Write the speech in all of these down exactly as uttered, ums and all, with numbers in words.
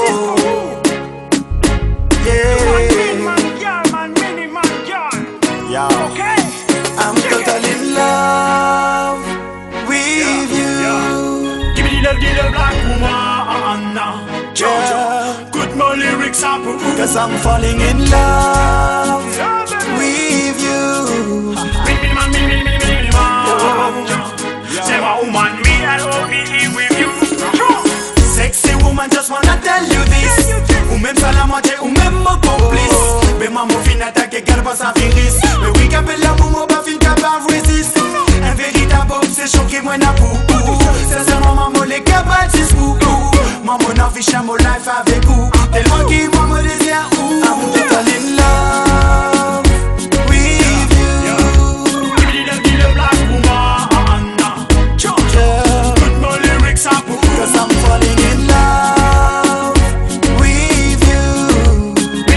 I'm totally in love with you. Give me the love, give the black woman. Yeah. Good more lyrics up. Cause I'm falling in love with you. Say my woman, me and all me with you. Sexy woman, just wanna tell you this. Ou même ça la moitié, ou même mon complice. Mais maman fin attaquer, qu'elle passe à virus. Mais oui, qu'appelle l'amour, mon pas fin capable résiste. Un véritable homme, c'est choqué, moi n'a pour. Sincèrement, maman, les capables, c'est pour. Maman, n'a fiché mon life avec vous. Tellement qu'il m'a mon désir, ou. I'm totally in love with you. Give me the, give the black woman. Yeah. Good more lyrics up. Cause I'm falling in love with you.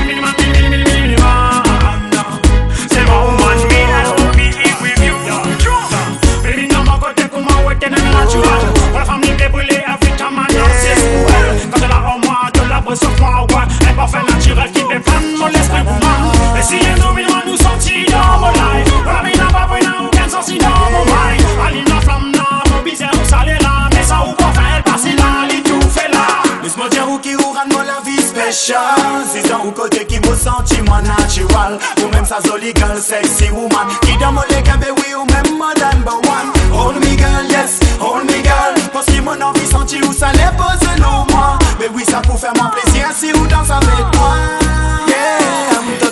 Say my woman, me and all me with you. Baby, non, mon côté, comment ouais, t'es natural. La femme n'est brûlée, Africain, maintenant c'est cool. Quand elle a en moi, de la bosse sur moi, ouais. Un parfait naturel qui dépanne mon esprit woman. Et si elle nous vient nous sentir dans mon life, la vie n'a pas pris n'a aucun sens dans mon mind. Aline la flamme, n'a mon bizarre, où ça l'est là. Mais ça ou pas faire, elle passe là, elle tout fait là. Laisse-moi dire où qui ou rend la vie spéciale. Si c'est un côté qui me sentiment natural. Ou même sa jolie girl, sexy woman. Qui dans mon leg, oui, ou même mon number one. Hold me girl, yes, hold me girl. Parce que mon envie sentir où ça les pose selon moi. Mais oui, ça pour faire mon plaisir si ou danse avec moi. Yeah, I'm